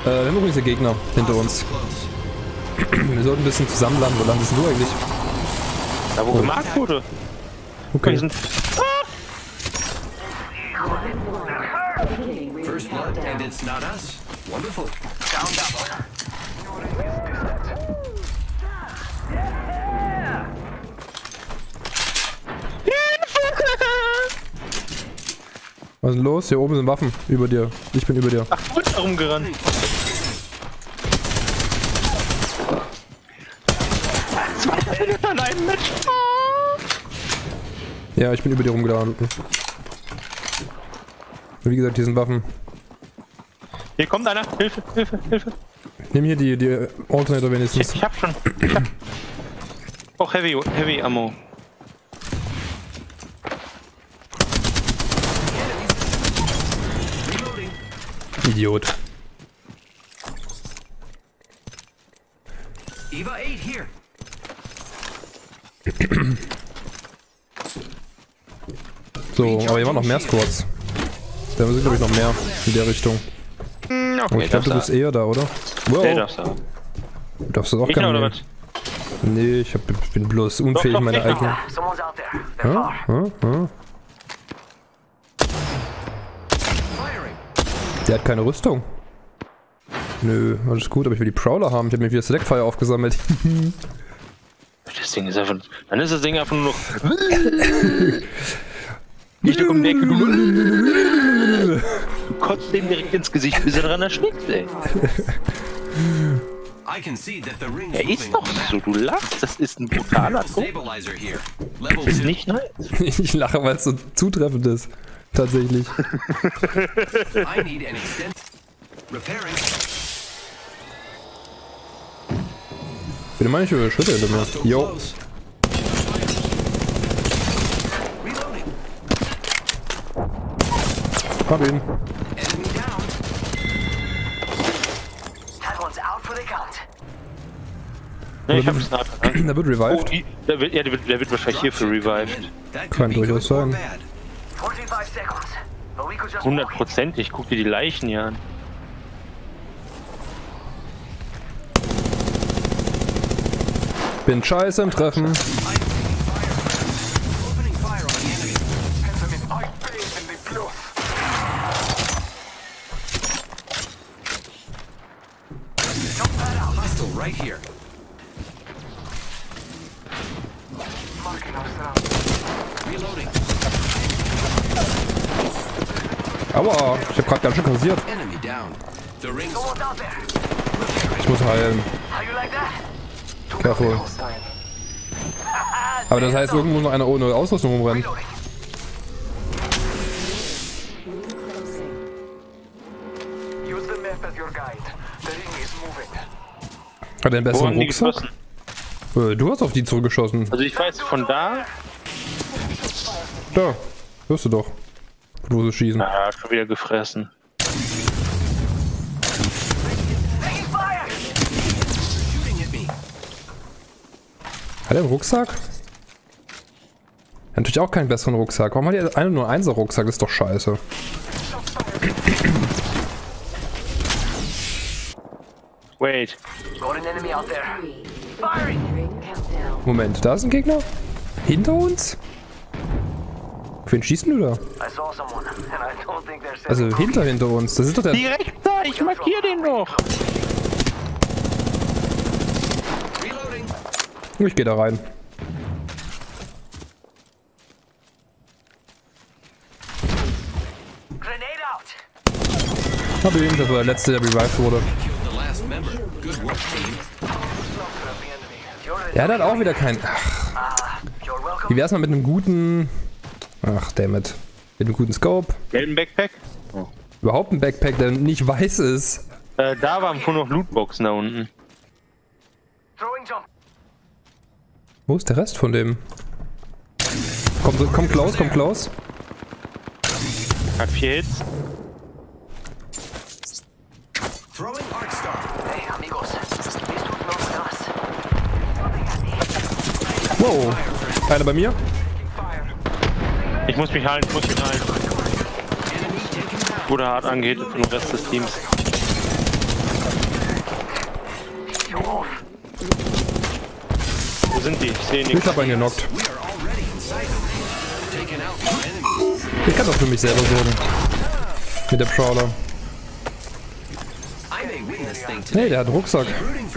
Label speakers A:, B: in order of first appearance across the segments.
A: Wir haben übrigens den Gegner hinter uns. Wir sollten ein bisschen zusammen landen. Wo landest du eigentlich?
B: Da wo gemarkt wurde.
A: Okay.
C: First blood, and it's not us. Wonderful. Down that one.
A: Was ist denn los? Hier oben sind Waffen. Über dir. Ich bin über dir.
B: Ach, du bist rumgerannt. An einem Match.
A: Ja, ich bin über dir rumgerannt. Wie gesagt, hier sind Waffen.
B: Hier kommt einer. Hilfe, Hilfe, Hilfe.
A: Nimm hier die Alternator wenigstens.
B: Ich hab schon. Ich hab auch Heavy Ammo.
A: Idiot.
C: Eva 8 here.
A: So, aber hier waren noch mehr Squads. Da sind glaube ich noch mehr in der Richtung. Aber ich glaube, du bist eher da, oder? Wow.
B: Der darf's haben.
A: Du darfst das auch
B: Gegner
A: gerne
B: oder
A: nehmen.
B: was?
A: Nee, ich bin bloß unfähig,
B: Doch,
A: meine
B: Gegner.
A: eigene.
D: Someone's out there. They're far.
A: Der hat keine Rüstung. Nö, alles gut, aber ich will die Prowler haben. Ich habe mir wieder Selectfire aufgesammelt.
B: Das Ding ist einfach. Dann ist das Ding einfach nur noch. Ich drück um die Ecke, du kotzt dem direkt ins Gesicht, bis er dran erstickt, ey.
C: I can see that the ring's
B: Er ist
C: moving
B: doch
C: on the map.
B: so, du lachst, das ist ein brutaler Druck.
C: Stabilizer here. Level
B: Ist
C: 2.
B: nicht nice.
A: Ich lache, weil es so zutreffend ist. Tatsächlich.
C: I need an extend. Repairing.
A: Bitte manche Schritte hinter mir.
C: Hostile
A: Jo.
C: close. Reloading.
A: Hab ihn.
C: Enemy down.
D: That one's out for the count.
B: Ne, ich hab einen Sniper. Ne?
A: Der wird
B: Oh,
A: revived.
B: der wird wahrscheinlich hierfür revived.
C: That
A: Kann
C: could be
A: durchaus
C: good or
A: sein.
C: bad.
D: 45 seconds. But we could just walk.
B: 100%, guck dir die Leichen hier an.
A: Bin scheiße im Treffen.
C: Opening fire on the enemy. Hostile right here. Reloading.
A: Aua, ich hab grad ganz schön kassiert.
C: Enemy down. The ring's
D: Someone's out there.
A: Ich muss heilen.
D: How you like that?
A: Careful. Aber das heißt, irgendwo noch einer ohne Ausrüstung rumrennt.
D: Reloading. Use the map as your guide. The ring is moving.
A: Hat er einen
B: Wo
A: besseren
B: haben die
A: Rucksack?
B: geschossen?
A: Du hast auf die zurückgeschossen.
B: Also ich weiß, von da...
A: Da, hörst du doch. Wo sie schießen.
B: Ah, schon wieder gefressen.
D: Taking fire!
C: shooting at me.
A: Hat er einen Rucksack? Hat natürlich auch keinen besseren Rucksack. Warum hat er eine nur 1er Rucksack? Das ist doch scheiße.
B: Wait.
D: Got an enemy out there. Firing!
A: Moment, da ist ein Gegner? Hinter uns? Auf wen schießen du da?
D: I saw someone, and I don't think they're
A: Also
D: sending
A: hinter uns. Das ist doch der...
B: Direkt da, ich markiere den noch.
C: Reloading.
A: Ich gehe da rein.
D: Grenade out!
A: Hab ihn, das war der letzte, der revived wurde.
C: The last member. Good work, team.
D: You're
A: Der hat halt auch wieder keinen... Ach,
D: you're welcome.
A: wie wär's mal mit einem guten... Ach, dammit. Mit einem guten Scope.
B: Gelben Backpack?
A: Überhaupt ein Backpack, der nicht weiß ist.
B: Da waren wohl noch Lootboxen da unten.
D: Throwing jump.
A: Wo ist der Rest von dem? Komm close, komm close.
B: Hat 4 Hits.
C: Throwing Arcstar.
D: Hey, amigos. These dudes know us.
A: Wow. Einer bei mir.
B: Ich muss mich heilen,
C: Enemy taken down.
B: Wurde hart angeht vom Rest des Teams. die, ich sehe nichts.
A: Ich hab einen genockt. Ich kann das für mich selber sorgen. Mit der Prowler. Hey, der hat einen Rucksack.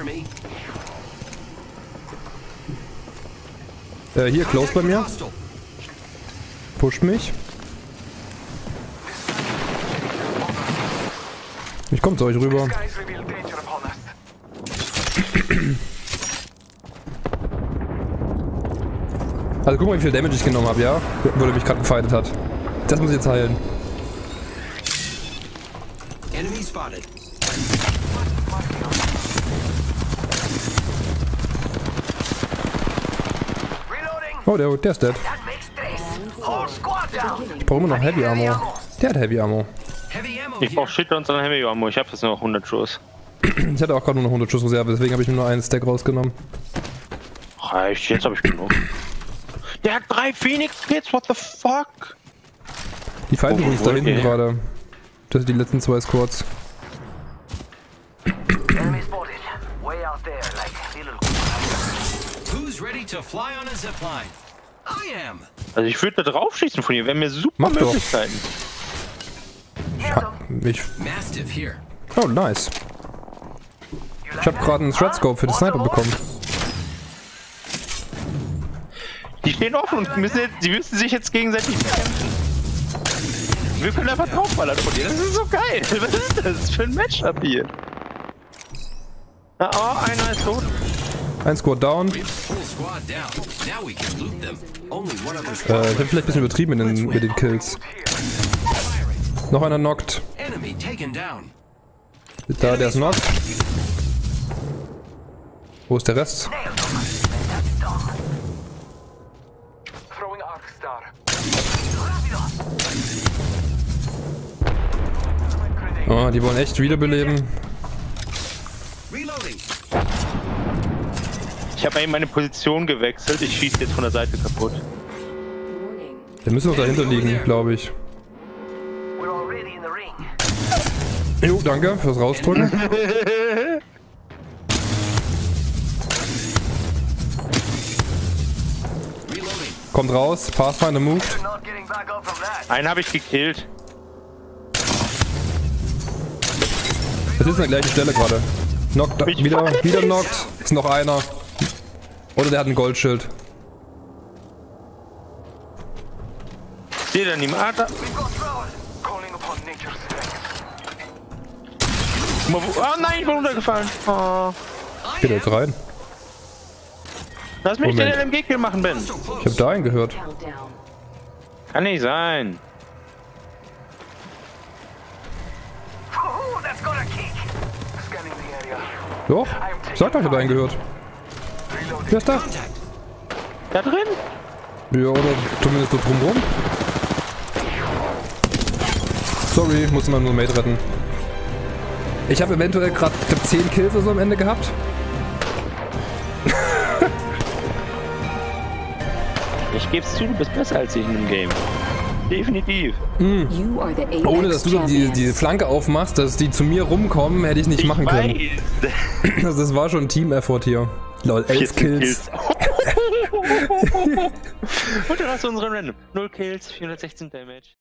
A: Hier, close bei mir. Pusht mich. Ich komm zu euch rüber. Also guck mal, wie viel Damage ich genommen habe, ja? Wo der mich gerade gefightet hat. Das muss ich jetzt heilen.
C: Enemy spotted.
A: Oh, der ist dead. Ich brauche immer noch Heavy Ammo. Der hat Heavy Ammo.
C: Heavy ammo
B: Ich
C: here.
B: brauch Shit und dann Heavy Ammo. Ich hab jetzt nur noch 100 Schuss.
A: Ich hatte auch gerade nur noch 100 Schuss Reserve, deswegen habe ich nur einen Stack rausgenommen.
B: Reicht, jetzt hab ich genug. Der hat 3 Phoenix-Hits, what the fuck?
A: Die fighten übrigens da hinten
B: okay.
A: gerade. Das sind die letzten 2 Squads.
D: Enemy spotted. Way out there, like little.
C: Who's ready to fly on a zipline? I am.
B: Also ich würde da drauf schießen von hier, wären mir super
A: Mach doch.
B: Möglichkeiten.
C: Mastiff here.
A: Oh, nice. Ich habe gerade einen Threadscope für den Sniper bekommen.
B: Die stehen offen und müssen sich jetzt gegenseitig bekämpfen. Wir können einfach draufballern von dir. Das ist so geil. Was ist das für ein Matchup hier? Na, oh, einer ist tot.
A: Ein Squad down.
C: Full squad down. Now we can loot them. Only one other
A: Ich
C: squad.
A: habe vielleicht ein bisschen übertrieben mit den Kills. Noch einer knockt.
C: Enemy taken down.
A: Da, der ist knockt. Wo ist der Rest?
D: Throwing arc star.
A: Oh, die wollen echt wiederbeleben.
C: Reloading.
B: Ich habe eben meine Position gewechselt. Ich schieße jetzt von der Seite kaputt.
A: Der müsste noch dahinter liegen, glaube ich.
D: We're already in the ring.
A: Jo, danke fürs Rausdrücken.
C: Reloading.
A: Kommt raus, Pathfinder moved.
D: You're not getting back up from that.
B: Einen habe ich gekillt.
A: Das ist an der gleichen Stelle gerade. Knockt, wieder knockt. Ist noch einer. Oder der hat ein Goldschild.
B: Seht ihr niemand? Ah, da.
D: We've got throwers. Calling upon nature's strength.
B: Oh nein, ich bin runtergefallen. Oh.
A: Geht er jetzt rein?
B: Lass mich
A: Moment.
B: den LMG-Kill machen, Ben.
A: Ich habe da einen gehört.
B: Kann nicht sein.
D: Oh, that's got a kick. Scanning the area.
A: Doch, sag doch, ich habe einen gehört. Wer ist da?
B: Da drin?
A: Ja, oder zumindest so drumrum. Sorry, muss man nur Mate retten. Ich habe eventuell gerade 10 Kills oder so am Ende gehabt.
B: Ich geb's zu, du bist besser als ich in dem Game. Definitiv.
A: Ohne dass du die Flanke aufmachst, dass die zu mir rumkommen, hätte ich nicht machen können. Also das war schon ein Team-Effort hier. Lol, 11 Kills.
B: Und dann hast du unseren Random. 0 Kills, 416 Damage.